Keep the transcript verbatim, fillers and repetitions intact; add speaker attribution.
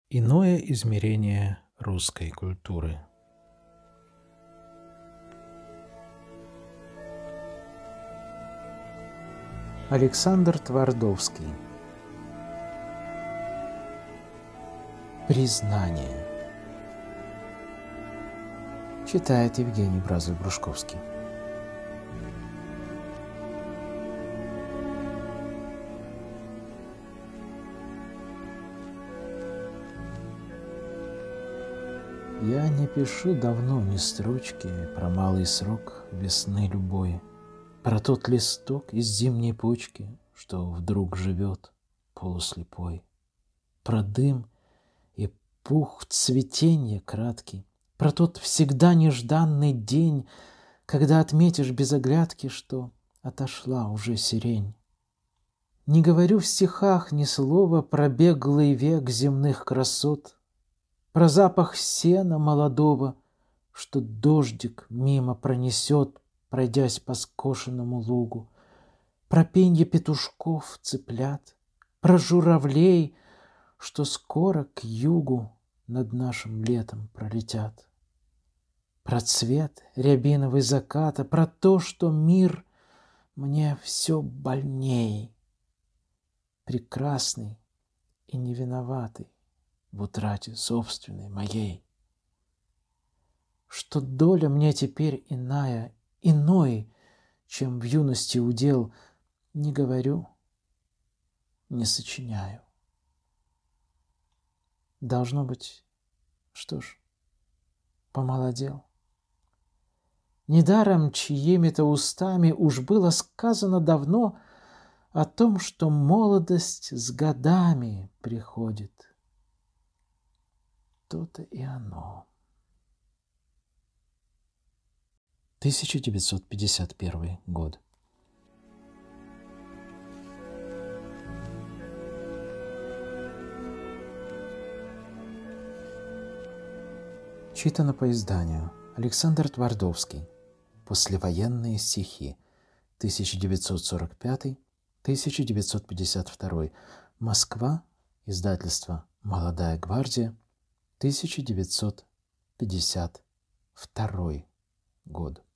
Speaker 1: Иное измерение русской культуры. Александр Твардовский. Признание. Читает Евгений Бразов-Брушковский. Я не пишу давно ни строчки про малый срок весны любой, про тот листок из зимней почки, что вдруг живет полуслепой, про дым и пух цветенья краткий, про тот всегда нежданный день, когда отметишь без оглядки, что отошла уже сирень. Не говорю в стихах ни слова про беглый век земных красот, про запах сена молодого, что дождик мимо пронесет, пройдясь по скошенному лугу, про пенье петушков, цыплят, про журавлей, что скоро к югу над нашим летом пролетят, про цвет рябиновый заката, про то, что мир мне все больней, прекрасный и невиноватый в утрате собственной моей, что доля мне теперь иная, иной, чем в юности удел, не говорю, не сочиняю. Должно быть, что ж, помолодел. Недаром чьими-то устами уж было сказано давно о том, что молодость с годами приходит. То-то и оно. тысяча девятьсот пятьдесят первый год. Читано по изданию. Александр Твардовский. Послевоенные стихи. тысяча девятьсот сорок пятый — тысяча девятьсот пятьдесят второй. Москва. Издательство «Молодая гвардия». тысяча девятьсот пятьдесят второй год.